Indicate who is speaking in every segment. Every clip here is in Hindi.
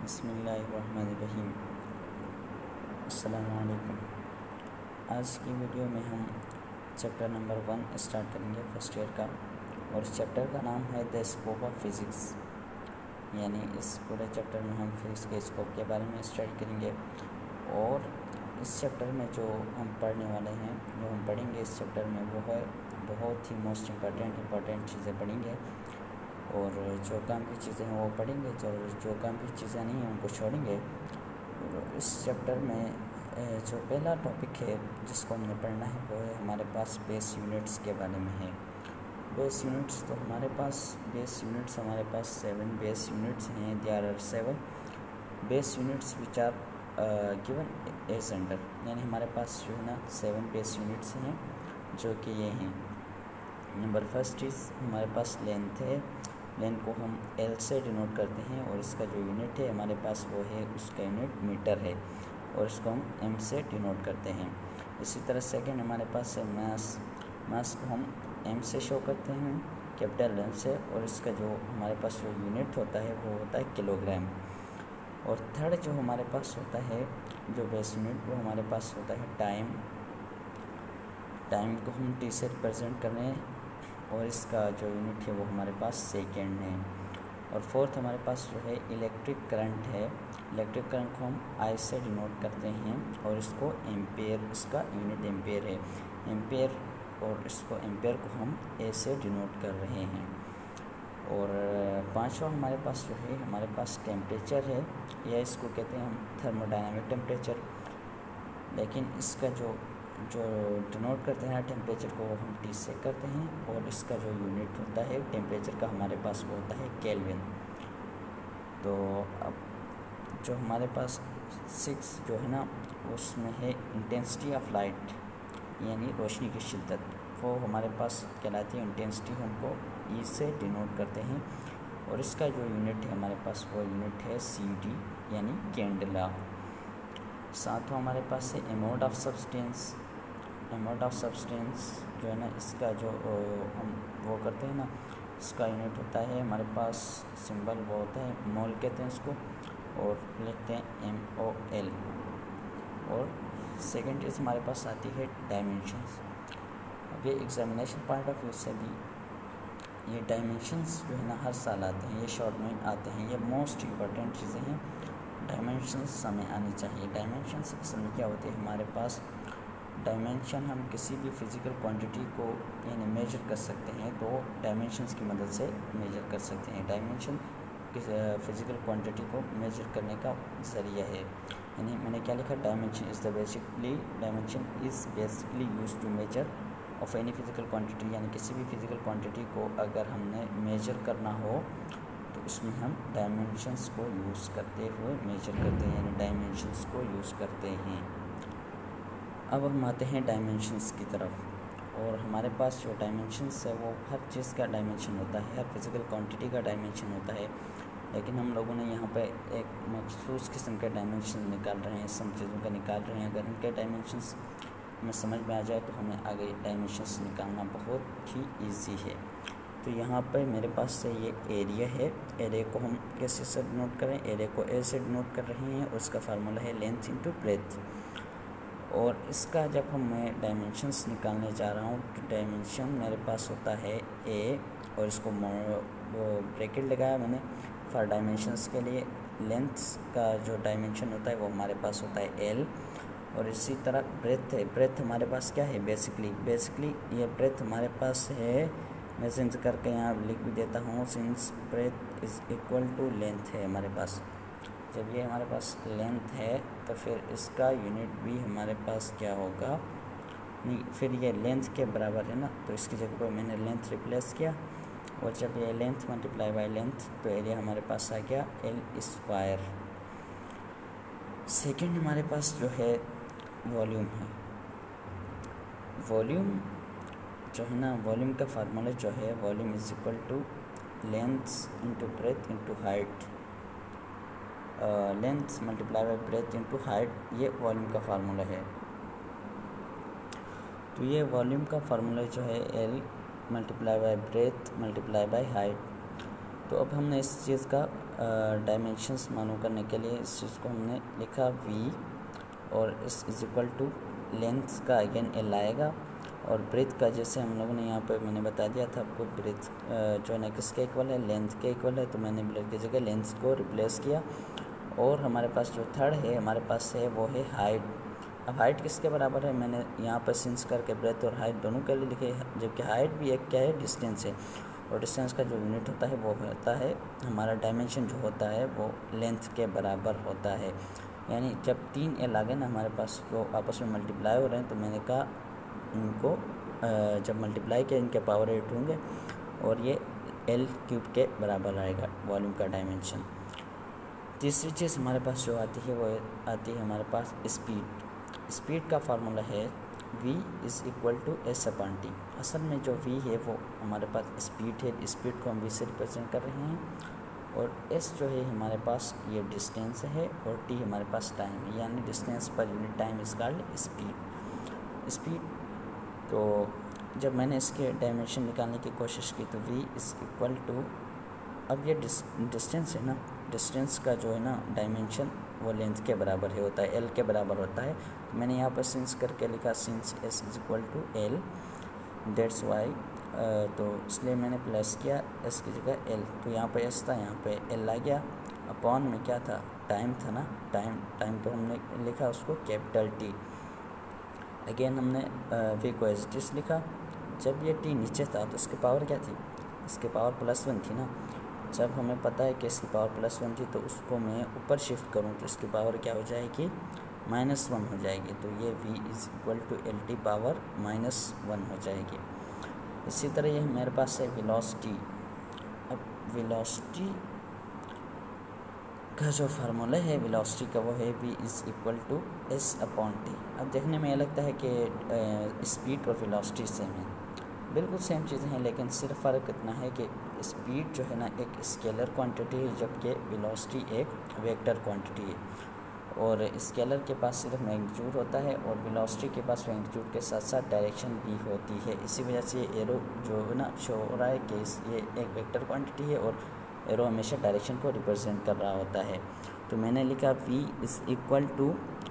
Speaker 1: बिस्मिल्लाहिर्रहमानिर्रहीम। अस्सलामु अलैकुम। आज की वीडियो में हम चैप्टर नंबर 1 स्टार्ट करेंगे फर्स्ट ईयर का, और इस चैप्टर का नाम है द स्कोप ऑफ फिज़िक्स। यानी इस पूरे चैप्टर में हम फिज़िक्स के स्कोप के बारे में स्टडी करेंगे। और इस चैप्टर में जो हम पढ़ने वाले हैं, जो हम पढ़ेंगे इस चैप्टर में, वो है बहुत ही मोस्ट इम्पॉर्टेंट चीज़ें पढ़ेंगे। और जो काम की चीज़ें हैं वो पढ़ेंगे, जो काम की चीज़ें नहीं हैं उनको छोड़ेंगे। और इस चैप्टर में जो पहला टॉपिक है जिसको हमने पढ़ना है वो है हमारे पास बेस यूनिट्स के बारे में है। बेस यूनिट्स, तो हमारे पास 7 बेस यूनिट्स हैं। There are 7 base units which are given as under. यानी हमारे पास जो है ना 7 बेस यूनिट्स हैं, जो कि ये हैं। नंबर फर्स्ट इज़ हमारे पास लेंथ है। लेंथ को हम एल से डिनोट करते हैं, और इसका जो यूनिट है हमारे पास वो है, उसका यूनिट मीटर है, और इसको हम एम से डिनोट करते हैं। इसी तरह सेकंड हमारे पास है मास। मास को हम एम से शो करते हैं, कैपिटल एम से, और इसका जो हमारे पास जो यूनिट होता है वो होता है किलोग्राम। और थर्ड जो हमारे पास होता है जो बेस यूनिट, वो हमारे पास होता है टाइम। टाइम को हम टी से रिप्रेजेंट कर रहे हैं, और इसका जो यूनिट है वो हमारे पास सेकेंड है। और फोर्थ हमारे पास जो है इलेक्ट्रिक करंट है। इलेक्ट्रिक करंट को हम आई से डिनोट करते हैं, और इसको एम्पेयर, इसका यूनिट एम्पेयर है, एम्पेयर। और इसको एम्पेयर को हम ए से डिनोट कर रहे हैं। और पांचवा हमारे पास जो है, हमारे पास टेम्परेचर है, या इसको कहते हैं हम थर्मोडायनामिक टेम्परेचर। लेकिन इसका जो डिनोट करते हैं टेम्परेचर को, वो हम टी से करते हैं, और इसका जो यूनिट होता है टेम्परेचर का हमारे पास वो होता है केल्विन। तो अब जो हमारे पास 6 जो है ना, उसमें है इंटेंसिटी ऑफ लाइट, यानी रोशनी की शिद्दत, वो हमारे पास कहलाती है इंटेंसिटी। हमको ई से डिनोट करते हैं, और इसका जो यूनिट है हमारे पास वो यूनिट है CD, यानी कैंडला। सातवां हमारे पास है amount of substance. Amount of substance जो है ना, इसका जो हम वो करते हैं ना, इसका यूनिट होता है हमारे पास, सिंबल वो होता है मोल कहते हैं इसको, और लिखते हैं MOL। और सेकेंड चीज़ हमारे पास आती है डायमेंशंस। अब ये एग्जामिनेशन पॉइंट ऑफ व्यू से भी ये डायमेंशंस जो है ना हर साल आते हैं, ये शॉर्ट में आते हैं, ये मोस्ट इम्पॉर्टेंट चीज़ें हैं। डायमेंशंस हमें आनी चाहिए। डायमेंशंस असल में क्या होते हैं हमारे पास, डायमेंशन हम किसी भी फिज़िकल क्वांटिटी को यानी मेजर कर सकते हैं, तो डायमेंशंस की मदद से मेजर कर सकते हैं। डायमेंशन किस फिज़िकल क्वांटिटी को मेजर करने का ज़रिया है। यानी मैंने क्या लिखा, dimension is basically used to measure of any physical quantity. यानी किसी भी फिज़िकल क्वांटिटी को अगर हमने मेजर करना हो तो उसमें हम डायमेंशंस को यूज़ करते हुए मेजर करते हैं, यानी डायमेंशंस को यूज़ करते हैं। अब हम आते हैं डायमेंशंस की तरफ। और हमारे पास जो डायमेंशंस है वो हर चीज़ का डायमेंशन होता है, हर फिज़िकल क्वांटिटी का डायमेंशन होता है। लेकिन हम लोगों ने यहाँ पे एक मखसूस किस्म के डायमेंशन निकाल रहे हैं, सब चीज़ों का निकाल रहे हैं। अगर इनके डायमेंशंस हमें समझ में आ जाए तो हमें आगे डायमेंशंस निकालना बहुत ही ईजी है। तो यहाँ पर मेरे पास से ये एरिया है। एरिया को हम कैसे से डिनोट करें, एरिया को ए से डिनोट कर रहे हैं, और उसका फार्मूला है लेंथ इंटू ब्रेथ। और इसका जब हम मैं डायमेंशंस निकालने जा रहा हूँ, तो डायमेंशन मेरे पास होता है A, और इसको वो ब्रैकेट लगाया मैंने फॉर डायमेंशंस के लिए। लेंथ का जो डायमेंशन होता है वो हमारे पास होता है L। और इसी तरह ब्रेथ है, ब्रेथ हमारे पास क्या है, बेसिकली ये ब्रेथ हमारे पास है, मैं सिंस करके यहाँ लिख भी देता हूँ, since breadth is equal to length है हमारे पास। जब ये हमारे पास लेंथ है तो फिर इसका यूनिट भी हमारे पास क्या होगा, नहीं, फिर ये लेंथ के बराबर है ना, तो इसकी जगह पर मैंने लेंथ रिप्लेस किया, और जब ये लेंथ मल्टीप्लाई बाय लेंथ, तो एरिया हमारे पास आ गया L²। सेकंड हमारे पास जो है वॉल्यूम है। वॉल्यूम जो है ना, वॉल्यूम का फार्मूला जो है, volume is equal to length into breadth into height. Length multiply by breadth into height, ये वॉल्यूम का फार्मूला है। तो ये वॉल्यूम का फार्मूला जो है L multiply by breadth multiply by height. तो अब हमने इस चीज़ का डायमेंशंस मालूम करने के लिए इस चीज़ को हमने लिखा v और इस इज इक्वल टू लेंथ का अगेन l आएगा और ब्रेथ का जैसे हम लोगों ने यहाँ पे मैंने बता दिया था आपको ब्रेथ जो है ना किसके इक्वल है, लेंथ के इक्वल है, तो मैंने ब्रेथ की जगह लेंथ को रिप्लेस किया। और हमारे पास जो थर्ड है हमारे पास है वो है हाइट। अब हाइट किसके बराबर है, मैंने यहाँ पर सिंस करके ब्रेथ और हाइट दोनों के लिए लिखे, जबकि हाइट भी एक क्या है, डिस्टेंस है, और डिस्टेंस का जो यूनिट होता है वो होता है हमारा डायमेंशन जो होता है वो लेंथ के बराबर होता है। यानी जब 3l आ गए ना हमारे पास जो आपस में मल्टीप्लाई हो रहे हैं, तो मैंने कहा इनको जब मल्टीप्लाई किया इनके पावर 8 होंगे और ये l³ के बराबर आएगा वॉल्यूम का डायमेंशन। तीसरी चीज़ हमारे पास जो आती है वो आती है हमारे पास स्पीड। स्पीड का फार्मूला है v is equal to s/t। असल में जो v है वो हमारे पास स्पीड है, स्पीड को हम v से रिप्रेजेंट कर रहे हैं, और s जो है हमारे पास ये डिस्टेंस है और t हमारे पास टाइम है, यानी distance per unit time is called speed. तो जब मैंने इसके डायमेंशन निकालने की कोशिश की तो v इज़ इक्वल टू, अब ये डिस्टेंस है ना, डिस्टेंस का जो है ना डायमेंशन वो लेंथ के बराबर है होता है, l के बराबर होता है। तो मैंने यहाँ पर सिंस करके लिखा since s is equal to l, that's why, तो इसलिए मैंने प्लस किया s की जगह l, तो यहाँ पे s था यहाँ पे l आ गया, अपॉन में क्या था, टाइम था ना, टाइम तो हमने लिखा उसको कैपिटल T। अगेन हमने v को एज इट इज लिखा। जब ये t नीचे था तो इसकी पावर क्या थी, इसकी पावर +1 थी ना। जब हमें पता है कि इसकी पावर +1 थी तो उसको मैं ऊपर शिफ्ट करूं तो इसकी पावर क्या हो जाएगी, -1 हो जाएगी। तो ये v is equal to lt power -1 हो जाएगी। इसी तरह ये मेरे पास है वेलोसिटी। अब वेलोसिटी का जो फार्मूला है वेलोसिटी का वो है v is equal to s/t। अब देखने में ये लगता है कि स्पीड और वेलोसिटी सेम है, बिल्कुल सेम चीज़ें हैं, लेकिन सिर्फ फ़र्क इतना है कि स्पीड जो है ना एक स्केलर क्वांटिटी है, जबकि वेलोसिटी एक वेक्टर क्वांटिटी है। और स्केलर के पास सिर्फ मैग्नीट्यूड होता है और वेलोसिटी के पास मैग्नीट्यूड के साथ साथ डायरेक्शन भी होती है। इसी वजह से ये एरो जो है ना शो हो रहा है कि ये एक वेक्टर क्वांटिटी है और एरो हमेशा डायरेक्शन को रिप्रेजेंट कर रहा होता है। तो मैंने लिखा v is equal to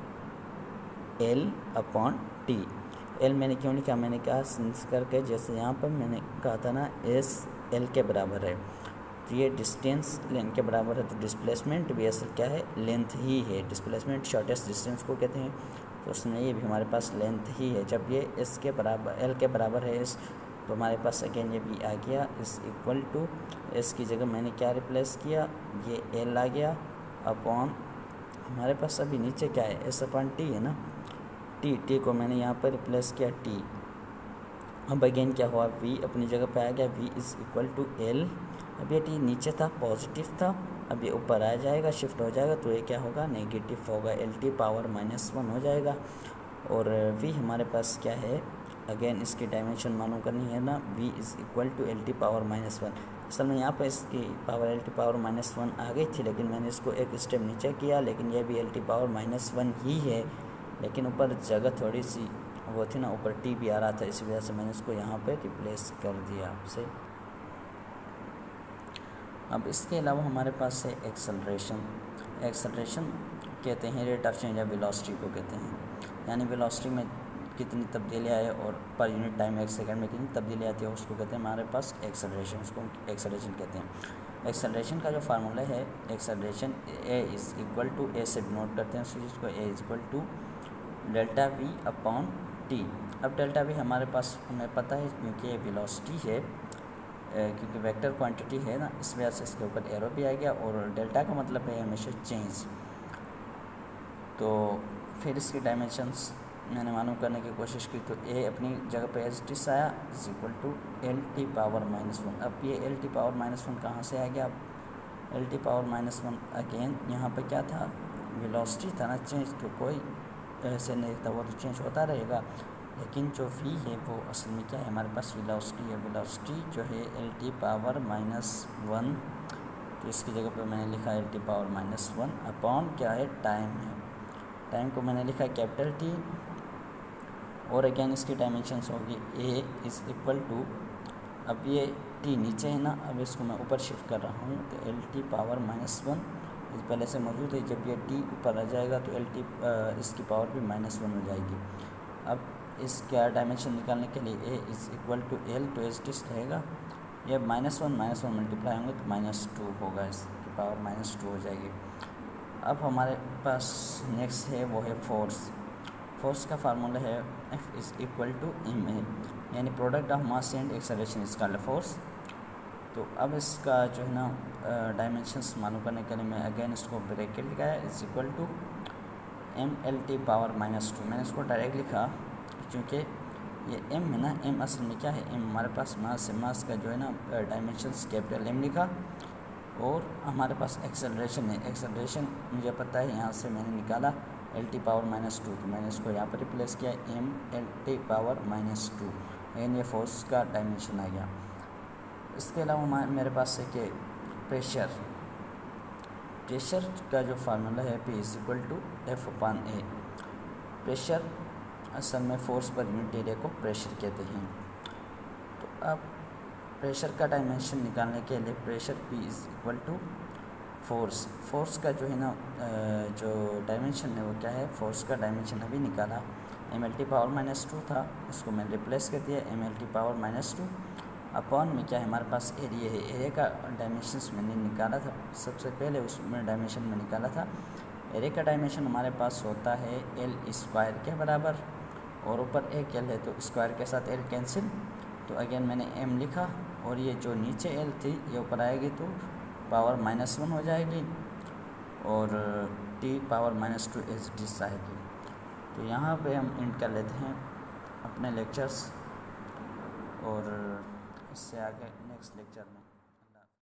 Speaker 1: l/t। l मैंने क्यों लिखा, मैंने कहा सिंस करके, जैसे यहाँ पर मैंने कहा था ना s l के बराबर है, तो ये डिस्टेंस लेंथ के बराबर है, तो डिस्प्लेसमेंट भी असल क्या है, लेंथ ही है। डिस्प्लेसमेंट शॉर्टेस्ट डिस्टेंस को कहते हैं, तो उसमें ये भी हमारे पास लेंथ ही है। जब ये s के बराबर l के बराबर है s, तो हमारे पास अगेन ये भी आ गया इज़ इक्वल टू s की जगह मैंने क्या रिप्लेस किया, ये l आ गया, अपॉन हमारे पास अभी नीचे क्या है, s/t है ना, t को मैंने यहाँ पर रिप्लेस किया t। अब अगेन क्या हुआ, v अपनी जगह पे आ गया, v is equal to l। अब ये t नीचे था, पॉजिटिव था, अब ये ऊपर आ जाएगा, शिफ्ट हो जाएगा, तो ये क्या होगा, नेगेटिव होगा, lt पावर -1 हो जाएगा। और v हमारे पास क्या है, अगेन इसकी डायमेंशन मालूम करनी है ना, v is equal to lt power -1। असल में यहाँ पर इसकी पावर lt पावर -1 आ गई थी, लेकिन मैंने इसको एक स्टेप नीचे किया, लेकिन यह भी lt पावर -1 ही है, लेकिन ऊपर जगह थोड़ी सी वो थी ना, ऊपर t भी आ रहा था, इसी वजह से मैंने इसको यहाँ पे रिप्लेस कर दिया आपसे। अब इसके अलावा हमारे पास है एक्सेलरेशन कहते हैं rate of change of velocity को कहते हैं, यानी वेलोसिटी में कितनी तब्दीली आए और पर यूनिट टाइम 1 सेकंड में कितनी तब्दीली आती है उसको कहते हैं हमारे पास एक्सेलरेशन, उसको एक्सेलरेशन कहते हैं। एक्सेलरेशन का जो फार्मूला है, acceleration a is equal to a से डिनोट करते हैं, उसको a is equal to ΔV/t। अब ΔV हमारे पास हमें पता है क्योंकि ये वेलोसिटी है, क्योंकि वेक्टर क्वांटिटी है ना, इस वजह से इसके ऊपर एरो भी आ गया, और डेल्टा का मतलब है हमेशा चेंज। तो फिर इसकी डायमेंशंस मैंने मालूम करने की कोशिश की, तो a अपनी जगह पे एज इट इज आया is equal to lt power -1। अब ये lt पावर -1 कहाँ से आ गया, lt पावर -1 अगेन यहाँ पे क्या था, वेलोसिटी था ना, चेंज तो कोई ऐसे नहीं था, वो तो चेंज होता रहेगा, लेकिन जो v है वो असल में क्या है, हमारे पास वेलोसिटी है। वेलोसिटी जो है lt पावर -1, तो इसकी जगह पे मैंने लिखा lt पावर -1 अपॉन क्या है, टाइम है। टाइम को मैंने लिखा कैपिटल T, और अगेन इसकी डायमेंशंस होगी a इज़ इक्वल टू, अब ये टी नीचे है ना, अब इसको मैं ऊपर शिफ्ट कर रहा हूँ तो एल टी पावर -1 पहले से मौजूद है। जब ये टी ऊपर आ जाएगा तो एल टी इसकी पावर भी -1 हो जाएगी। अब इसका डायमेंशन निकालने के लिए A is equal to L तो एच टी रहेगा, ये -1 मल्टीप्लाई होंगे तो -2 होगा, इसकी पावर -2 हो जाएगी। अब हमारे पास नेक्स्ट है वो है फोर्स का फार्मूला है F is equal to M A, यानी product of mass and acceleration is called force. तो अब इसका जो है ना डायमेंशंस मालूम करने के लिए मैं अगेन इसको ब्रैकेट लगाया, is equal to M L T power -2। मैंने इसको डायरेक्ट लिखा क्योंकि ये एम है ना, एम असल में क्या है, एम हमारे पास मास है, मास का जो है ना डायमेंशंस कैपिटल एम लिखा, और हमारे पास एक्सेलरेशन है, एक्सेलरेशन मुझे पता है, यहाँ से मैंने निकाला एल टी पावर -2, तो मैंने इसको यहाँ पर रिप्लेस किया एम एल टी पावर -2, यानी ये फोर्स का डायमेंशन आ गया। इसके अलावा मेरे पास है कि प्रेशर का जो फार्मूला है P is equal to F/A। Pressure असल में फोर्स पर यूनिट एरिया को प्रेशर कहते हैं। तो अब प्रेशर का डायमेंशन निकालने के लिए pressure P is equal to force का जो है ना जो डायमेंशन है वो क्या है, फोर्स का डायमेंशन अभी निकाला एम एल टी पावर -2 था, इसको मैंने रिप्लेस कर दिया M L T power -2 upon में क्या है हमारे पास एरिया है। एरिया का डायमेंशंस मैंने निकाला था सबसे पहले, उसमें डायमेंशन में निकाला था। एरिया का डायमेंशन हमारे पास होता है एल स्क्वायर के बराबर, और ऊपर एक एल है तो स्क्वायर के साथ एल कैंसिल, तो अगेन मैंने एम लिखा, और ये जो नीचे एल थी ये ऊपर आएगी तो पावर -1 हो जाएगी, और टी पावर -2 एच डी आएगी। तो यहाँ पे हम एंड कर लेते हैं अपने लेक्चर्स, और इससे आगे नेक्स्ट लेक्चर में